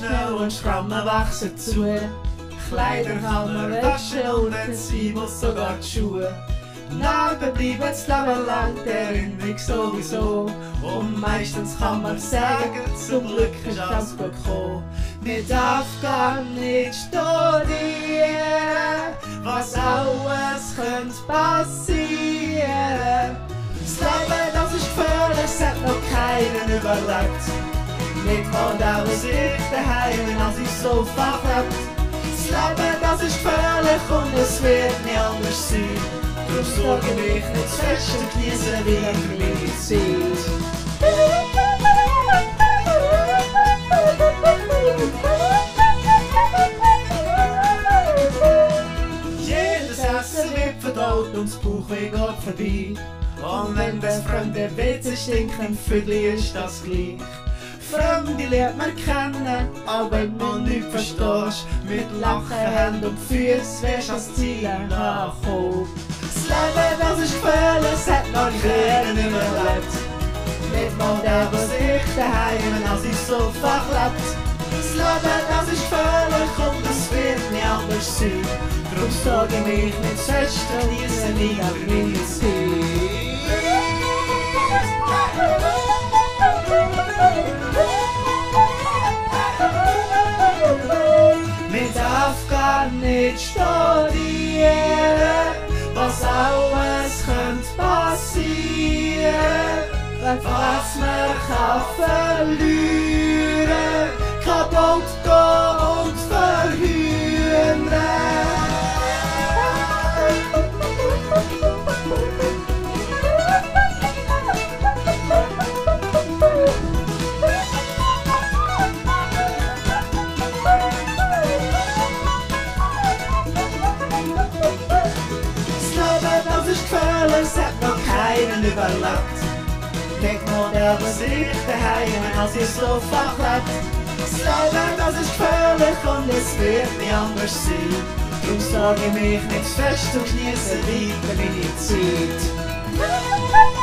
schnell und Schrammen wachsen zu. Kleider kann man waschen und entziehen muss sogar die Schuhe. Narben bleiben das Leben lang, die Erinnerung sowieso. Und meistens kann man sagen, zum Glück ist alles gut gekommen. Man darf gar nicht studieren, was alles könnte passieren. Das Leben, das ist gefährlich, es hat noch keinen überlebt. Nicht mal der, was ich daheim als ich so verklebt. Das Leben, das ist gefährlich und es wird nie anders sein. Darum sorge mich nicht zu fest und genieße wieder meine Zeit. Jedes Essen wird verdaut und das Bauchweh geht vorbei. Und wenn das fremde Witze stinken, Vögel ist das gleich. Fremde lernt man kennen, auch wenn man nichts verstehst. Mit Lachen, Händen und Füßen wirst du ans Ziel nachkommen. Das Leben, das ist gefährlich, es hat noch keinen überlebt. Nicht mal der, was ich daheim als ich so verklebt. Das Leben, das ist gefährlich und es wird nie anders sein. Darum sorge ich mich nicht fest und genieße wieder meine Zeit. Man darf gar nicht studieren, was alles könnte passieren. Was man kann verlieren, kaputt gehen und verhindern. Das ist gefährlich, es hat noch keinen überlebt. Nicht nur der, was ich daheim als ich so verklebt. Das Leben, das ist gefährlich und es wird nie anders sein. Darum sorge ich mich nicht fest und genieße weiter meine Zeit.